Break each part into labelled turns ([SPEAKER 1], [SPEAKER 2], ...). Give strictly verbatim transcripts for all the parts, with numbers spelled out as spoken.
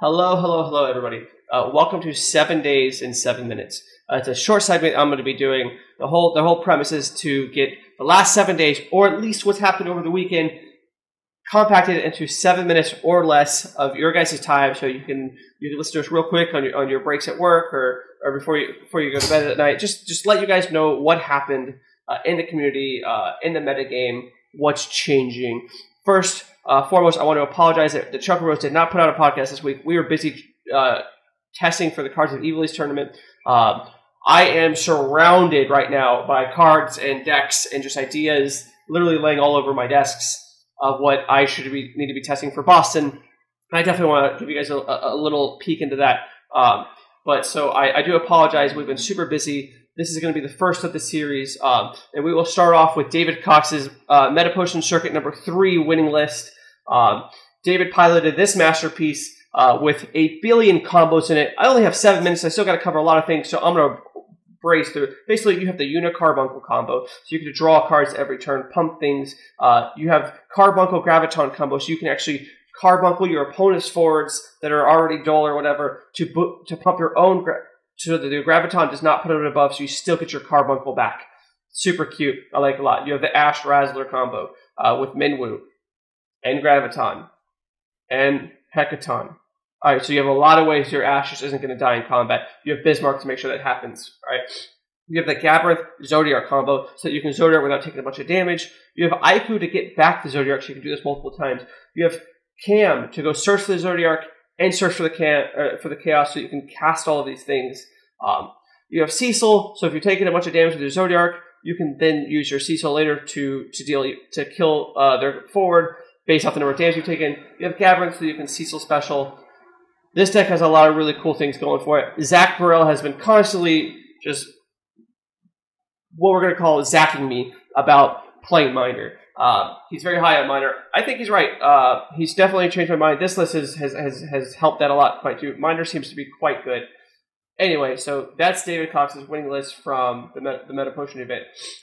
[SPEAKER 1] Hello, hello, hello, everybody. Uh, welcome to Seven Days in Seven Minutes. Uh, it's a short segment I'm going to be doing. The whole the whole premise is to get the last seven days, or at least what's happened over the weekend, compacted into seven minutes or less of your guys' time, so you can you can listen to us real quick on your on your breaks at work or or before you before you go to bed at night. Just just let you guys know what happened uh, in the community, uh, in the metagame, what's changing. First. Uh, foremost, I want to apologize that the Chuckle Roast did not put out a podcast this week. We were busy uh, testing for the Cards of Evilise tournament. Um, I am surrounded right now by cards and decks and just ideas literally laying all over my desks of what I should be, need to be testing for Boston. And I definitely want to give you guys a, a little peek into that. Um, but so I, I do apologize. We've been super busy. This is going to be the first of the series. Um, and we will start off with David Cox's uh, Meta Potion Circuit number three winning list. Um, David piloted this masterpiece uh, with a billion combos in it. I only have seven minutes. I still got to cover a lot of things, so I'm going to brace through. Basically, you have the Unicarbuncle combo, so you can draw cards every turn, pump things. Uh, you have Carbuncle Graviton combo, so you can actually Carbuncle your opponent's forwards that are already dull or whatever to bo- to pump your own, gra- so that the Graviton does not put it above, so you still get your Carbuncle back. Super cute. I like it a lot. You have the Ash Razzler combo uh, with Minwu. And Graviton, and Hecaton. All right, so you have a lot of ways your Ash just isn't going to die in combat. You have Bismarck to make sure that happens, right? You have the Gabrith Zodiark combo, so that you can Zodiark without taking a bunch of damage. You have Aiku to get back the Zodiark, so you can do this multiple times. You have Cam to go search for the Zodiark and search for the Cam, uh, for the Chaos, so you can cast all of these things. Um, you have Cecil, so if you're taking a bunch of damage with your Zodiark, you can then use your Cecil later to to deal to kill uh, their forward. Based off the number of damage you've taken. You have Gabrith, so you can Cecil special. This deck has a lot of really cool things going for it. Zach Burrell has been constantly just what we're going to call zacking me about playing Miner. Uh, he's very high on Miner. I think he's right. Uh, he's definitely changed my mind. This list has, has, has, has helped that a lot quite too. Miner seems to be quite good. Anyway, so that's David Cox's winning list from the, Met- the Meta Potion event.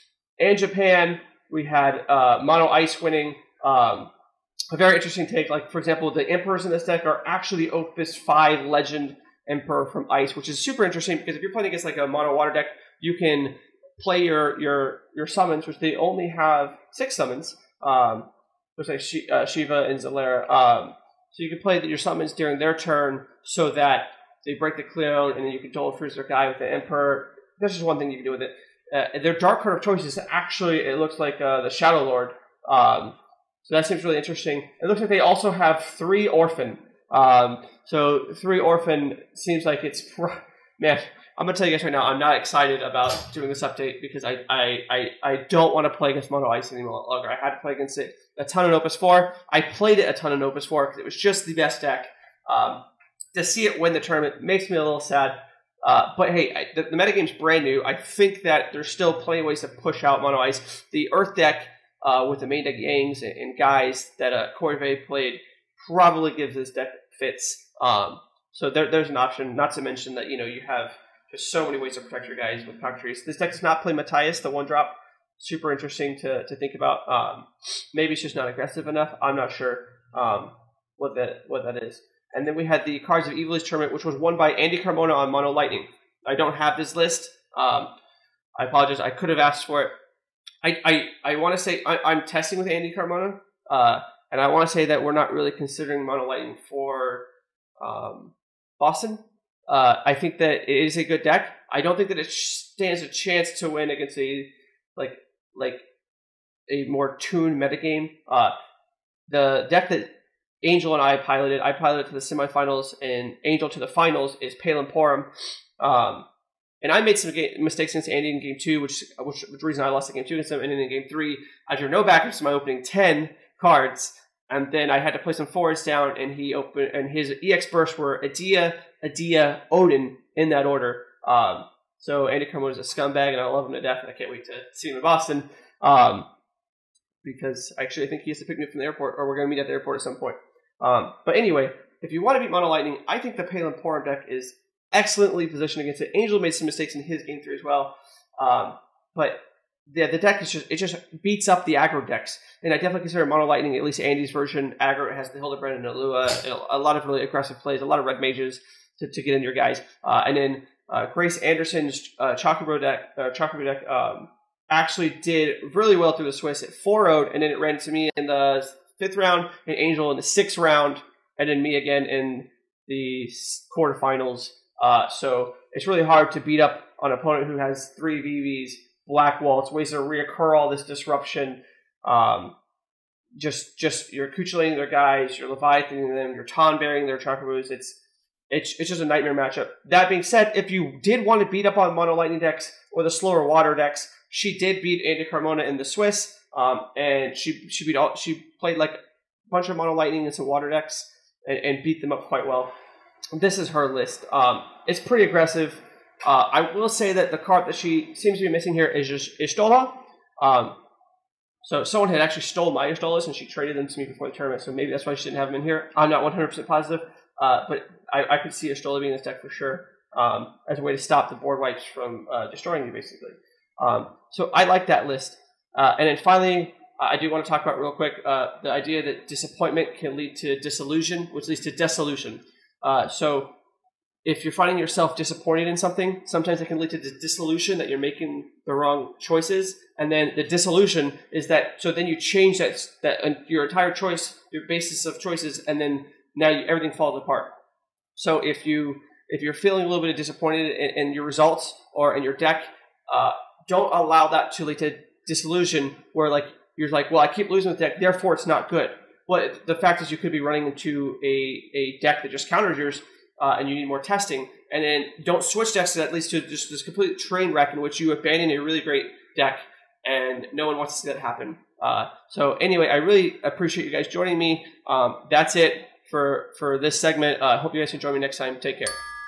[SPEAKER 1] In Japan, we had uh, Mono Ice winning. Um, A very interesting take. Like, for example, the Emperors in this deck are actually Opus five Legend Emperor from Ice, which is super interesting because if you're playing against like a mono water deck, you can play your your your summons, which they only have six summons. Um, looks like Sh- uh, Shiva and Zalera. Um, so you can play your summons during their turn so that they break the Cleon, and then you can Dual Freeze their guy with the Emperor. That's just one thing you can do with it. Uh, their dark card of choice is actually, it looks like uh, the Shadow Lord. Um, So that seems really interesting. It looks like they also have three Orphan. Um, so three Orphan seems like it's... Man, I'm going to tell you guys right now, I'm not excited about doing this update because I I, I, I don't want to play against Mono Ice any longer. I had to play against it a ton in Opus four. I played it a ton in Opus four because it was just the best deck. Um, to see it win the tournament makes me a little sad. Uh, but hey, I, the, the metagame's brand new. I think that there's still plenty of ways to push out Mono Ice. The Earth deck... Uh, with the main deck Yangs and, and guys that uh, Corvée played probably gives this deck fits. Um, so there, there's an option. Not to mention that you know you have just so many ways to protect your guys with Cockatrice. This deck does not play Matthias, the one drop. Super interesting to, to think about. Um, maybe it's just not aggressive enough. I'm not sure um, what that what that is. And then we had the Cards of Evilise tournament, which was won by Andy Carmona on Mono Lightning. I don't have this list. Um, I apologize. I could have asked for it. I, I, I want to say I, I'm testing with Andy Carmona, uh, and I want to say that we're not really considering Mono Lightning for um, Boston. Uh, I think that it is a good deck. I don't think that it stands a chance to win against a like like a more tuned metagame. Uh, the deck that Angel and I piloted, I piloted to the semifinals, and Angel to the finals is Palin Porum. Um, And I made some game, mistakes against Andy in game two, which which was the reason I lost the game two against him. And then in game three, I drew no backups to my opening ten cards, and then I had to play some forwards down. And he opened, and his E X bursts were Adia, Adia, Odin in that order. Um, so Andy Carmona is a scumbag, and I love him to death. And I can't wait to see him in Boston um, because actually I think he has to pick me up from the airport, or we're going to meet at the airport at some point. Um, but anyway, if you want to beat Mono Lightning, I think the Palin Porum deck is excellently positioned against it. Angel made some mistakes in his game three as well. Um, but the the deck is just it just beats up the aggro decks, and I definitely consider Mono Lightning, at least Andy's version, aggro. It has the Hildebrand and Alua, a lot of really aggressive plays, a lot of red mages to, to get in your guys, uh, and then uh, Grace Anderson's uh, Chocobo deck, uh, Chocobo deck um, actually did really well through the Swiss. It four oh'd, and then it ran to me in the fifth round, and Angel in the sixth round, and then me again in the quarterfinals. Uh, so it's really hard to beat up on an opponent who has three V Vs. Black Wall, it's ways to reoccur all this disruption. Um, just, just you're Kuchulating their guys, you're Leviathaning them, you're Tonberrying their Chocobos. It's, it's, it's just a nightmare matchup. That being said, if you did want to beat up on Mono Lightning decks or the slower water decks, she did beat Andy Carmona in the Swiss, um, and she she beat all, she played like a bunch of Mono Lightning and some water decks and, and beat them up quite well. This is her list. Um, it's pretty aggressive. Uh, I will say that the card that she seems to be missing here is just Y'shtola. Um, so someone had actually stole my Y'shtolas and she traded them to me before the tournament, so maybe that's why she didn't have them in here. I'm not one hundred percent positive, uh, but I, I could see Y'shtola being in this deck for sure, um, as a way to stop the board wipes from uh, destroying you, basically. Um, so I like that list. Uh, and then finally, uh, I do want to talk about real quick uh, the idea that disappointment can lead to disillusion, which leads to dissolution. Uh, so if you're finding yourself disappointed in something, sometimes it can lead to the dissolution that you're making the wrong choices. And then the dissolution is that, so then you change that, that uh, your entire choice, your basis of choices, and then now you, everything falls apart. So if, you, if you're feeling a little bit disappointed in, in your results or in your deck, uh, don't allow that to lead to disillusion where like you're like, well, I keep losing the deck, therefore it's not good. Well, the fact is you could be running into a, a deck that just counters yours, Uh, and you need more testing, and then don't switch decks that leads to just this complete train wreck in which you abandon a really great deck, and no one wants to see that happen. Uh, so anyway, I really appreciate you guys joining me. Um, that's it for, for this segment. I uh, hope you guys can join me next time. Take care.